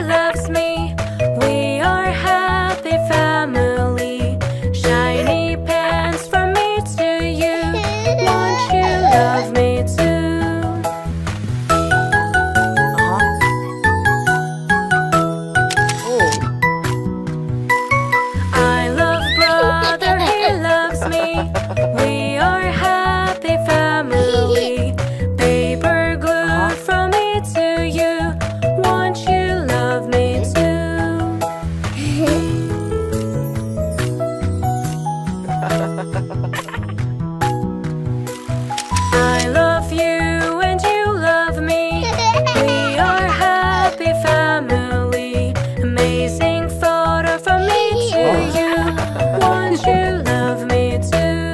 loves me. We are a happy family. Shiny pants from me to you. Won't you love me too? I love brother, he loves me. We are a happy family. Paper glue from me to you. Won't you love me too? I love you and you love me. We are a happy family. Amazing photo from me to you. Won't you love me too?